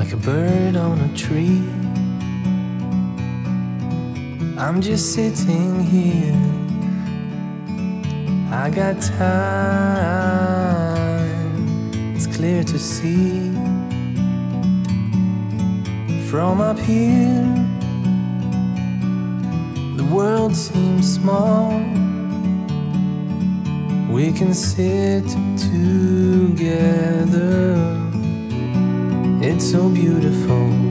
like a bird on a tree. I'm just sitting here, I got time, it's clear to see. From up here, the world seems small. We can sit together, it's so beautiful.